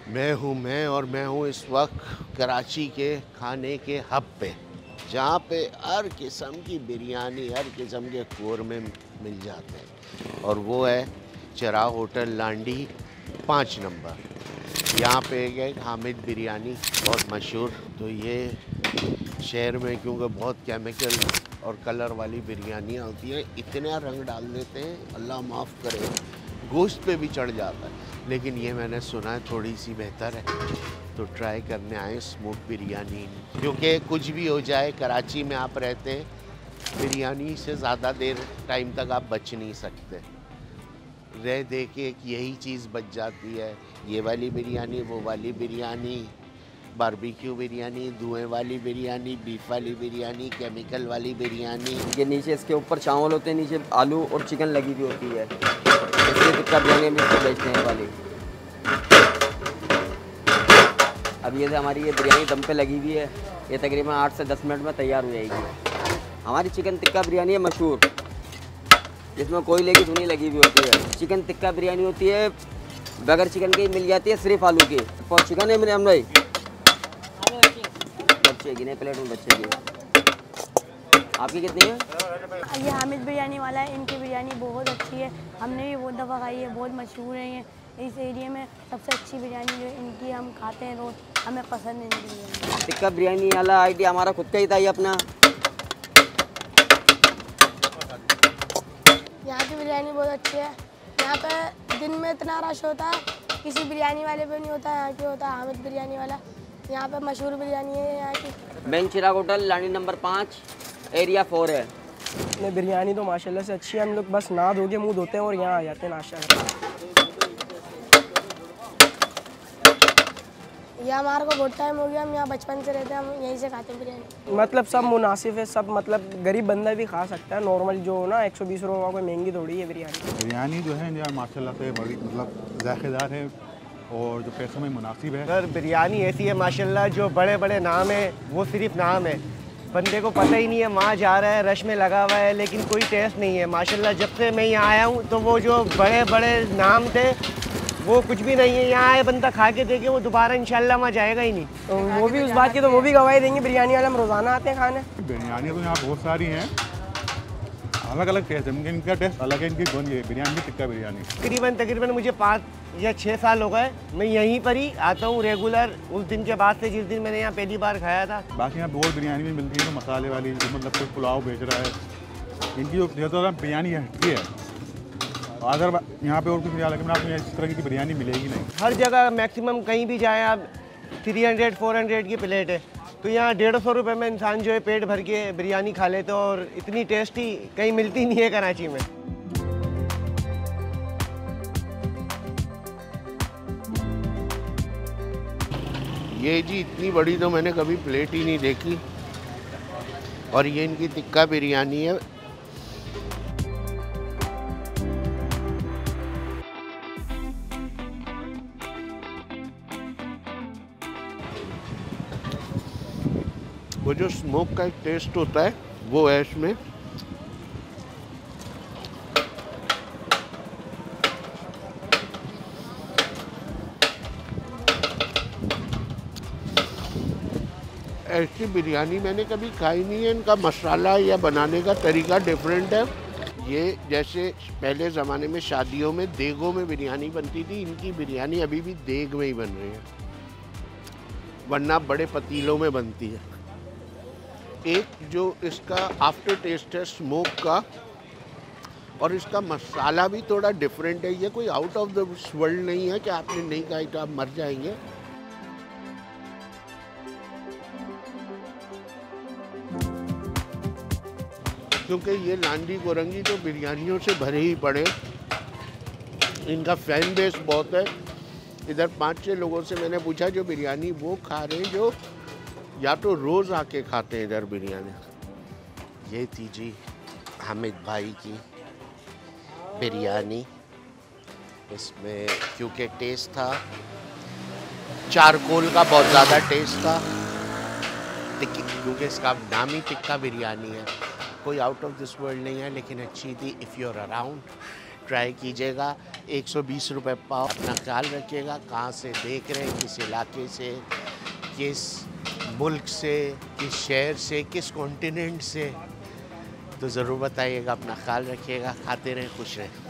मैं हूँ इस वक्त कराची के खाने के हब पे, जहाँ पे हर किस्म की बिरयानी, हर किस्म के कोरमे मिल जाते हैं, और वो है चिराग होटल लांडी 5 नंबर। यहाँ पे एक हामिद बिरयानी बहुत मशहूर। तो ये शहर में क्योंकि बहुत केमिकल और कलर वाली बिरयानियाँ होती हैं, इतना रंग डाल देते हैं, अल्लाह माफ़ करे, गोश्त पे भी चढ़ जाता है। लेकिन ये मैंने सुना है थोड़ी सी बेहतर है, तो ट्राई करने आए स्मोक बिरयानी। क्योंकि कुछ भी हो जाए, कराची में आप रहते हैं, बिरयानी से ज़्यादा देर टाइम तक आप बच नहीं सकते। रह दे के एक यही चीज़ बच जाती है, ये वाली बिरयानी, वो वाली बिरयानी, बारबेक्यू बिरयानी, धुएँ वाली बिरयानी, बीफ वाली बिरयानी, केमिकल वाली बिरयानी। ये नीचे इसके ऊपर चावल होते हैं, नीचे आलू और चिकन लगी हुई होती है। इसलिए टिक्का बिरयानी भी इसको बेचते हैं वाली। अब ये हमारी ये बिरयानी दम पे लगी हुई है, ये तकरीबन 8 से 10 मिनट में तैयार हो जाएगी। हमारी चिकन टिक्का बिरयानी है मशहूर, जिसमें कोई लेगी सुनी लगी हुई होती है। चिकन टिक्का बिरयानी होती है बगैर चिकन की, मिल जाती है सिर्फ आलू की। और चिकन है मेरे हम भाई बच्चे की, नहीं प्लेट में बच्चे की। आपकी कितनी है? ये हामिद बिरयानी वाला है, इनकी बिरयानी बहुत अच्छी है, हमने भी बहुत दफ़ा खाई है, बहुत मशहूर है ये इस एरिया में। सबसे अच्छी बिरयानी जो इनकी हम खाते हैं रोज़, हमें पसंद है इनकी बिरयानी। टिक्का बिरयानी वाला आइडिया हमारा खुद का ही था ये अपना। यहाँ की बिरयानी बहुत अच्छी है, यहाँ पे दिन में इतना रश होता है, किसी बिरयानी वाले पे नहीं होता, यहाँ पे होता है हामिद बिरयानी वाला। यहाँ पे मशहूर बिरयानी है यहाँ की। Bank Chirag hotel Landi number 5 area 4 है। नहीं, बिरयानी तो माशाल्लाह से अच्छी है। हम लोग बस नहा धो के मुँह धोते हैं और यहाँ आ जाते हैं नाश्ता करने। ये हमारे को बहुत टाइम हो गया, हम यहाँ बचपन से रहते हैं, हम यहीं से खाते हैं बिरयानी। मतलब सब मुनासिब है, सब मतलब गरीब बंदा भी खा सकता है। नॉर्मल जो ना 120 रुपये कोई महंगी थोड़ी है बिरयानी। बिरयानी जो है यार माशाल्लाह से बड़ी मतलब जायकेदार है और जो पैसों में मुनासिब है। सर बिरयानी ऐसी है माशाल्लाह, जो बड़े बड़े नाम है वो सिर्फ नाम है, बंदे को पता ही नहीं है, वहाँ जा रहा है रश में लगा हुआ है, लेकिन कोई टेस्ट नहीं है माशाल्लाह। जब से मैं यहाँ आया हूँ तो वो जो बड़े बड़े नाम थे वो कुछ भी नहीं है। यहाँ आए बंदा खा के देखे, वो दोबारा इंशाल्लाह वहाँ जाएगा ही नहीं। तो वो भी उस बात की तो वो भी गवाही देंगे, बिरयानी वाले हम रोज़ाना आते हैं खाने। बिरयानी तो यहाँ बहुत सारी हैं, अलग अलग टेस्ट है, इनका टेस्ट अलग है। इनकी बिरयानी टिक्का बिरयानी तकरीबन मुझे 5 या 6 साल हो गए, मैं यहीं पर ही आता हूँ रेगुलर, उस दिन के बाद से जिस दिन मैंने यहाँ पहली बार खाया था। बाकी यहाँ बहुत बिरयानी भी मिलती है, तो मसाले वाली, जो मतलब कोई पुलाव बेच रहा है, इनकी जो बिरयानी हटती है। अगर यहाँ पे और कुछ हालांकि में आपको इस तरह की बिरयानी मिलेगी नहीं। हर जगह मैक्सिमम कहीं भी जाएँ आप 300-400 की प्लेट है, तो यहाँ 150 रुपये में इंसान जो है पेट भर के बिरयानी खा लेते, और इतनी टेस्टी कहीं मिलती नहीं है कराची में। ये जी इतनी बड़ी तो मैंने कभी प्लेट ही नहीं देखी, और ये इनकी टिक्का बिरयानी है। वो जो स्मोक का एक टेस्ट होता है वो है इसमें। ऐसी बिरयानी मैंने कभी खाई नहीं है। इनका मसाला या बनाने का तरीका डिफरेंट है। ये जैसे पहले ज़माने में शादियों में देगों में बिरयानी बनती थी, इनकी बिरयानी अभी भी देग में ही बन रही है, वरना बड़े पतीलों में बनती है। एक जो इसका आफ्टर टेस्ट है स्मोक का, और इसका मसाला भी थोड़ा डिफरेंट है। ये कोई आउट ऑफ द वर्ल्ड नहीं है कि आपने नहीं खाई तो आप मर जाएंगे। क्योंकि ये लांडी गोरंगी तो बिरयानियों से भरे ही पड़े, इनका फैन बेस बहुत है। इधर 5-6 लोगों से मैंने पूछा जो बिरयानी वो खा रहे हैं, जो या तो रोज़ आके खाते हैं इधर बिरयानी। ये थी जी हामिद भाई की बिरयानी। इसमें क्योंकि टेस्ट था, चारकोल का बहुत ज़्यादा टेस्ट था, क्योंकि इसका नाम ही टिक्का बिरयानी है। कोई आउट ऑफ दिस वर्ल्ड नहीं है, लेकिन अच्छी थी। If you are around try कीजिएगा। 120 रुपये पाव। अपना ख्याल रखिएगा, कहाँ से देख रहे हैं, किस इलाके से, किस मुल्क से, किस शहर से, किस कॉन्टिनेंट से, तो ज़रूर बताइएगा। अपना ख्याल रखिएगा, खाते रहें, खुश रहें।